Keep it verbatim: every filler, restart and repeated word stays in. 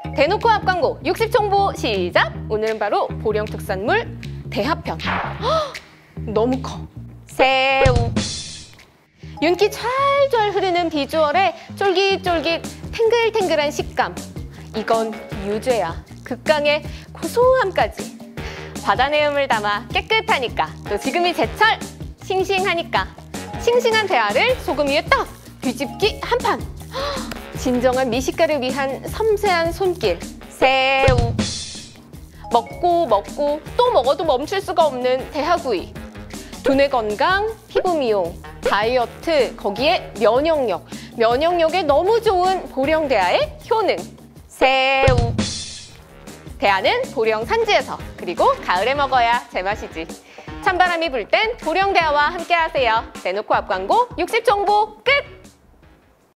대놓고 앞광고 육십 정보 시작! 오늘은 바로 보령 특산물 대하편. 헉, 너무 커. 새우. 윤기 촤알촤알 흐르는 비주얼에 쫄깃쫄깃 탱글탱글한 식감. 이건 유죄야. 극강의 고소함까지. 바다 내음을 담아 깨끗하니까, 또 지금이 제철! 싱싱하니까. 싱싱한 대하를 소금 위에 딱! 뒤집기 한 판! 헉, 진정한 미식가를 위한 섬세한 손길. 새우. 먹고 먹고 또 먹어도 멈출 수가 없는 대하구이. 두뇌 건강, 피부 미용, 다이어트, 거기에 면역력. 면역력에 너무 좋은 보령 대하의 효능. 새우. 대하는 보령 산지에서, 그리고 가을에 먹어야 제맛이지. 찬바람이 불 땐 보령 대하와 함께 하세요. 대놓고 앞광고 육십 정보 끝!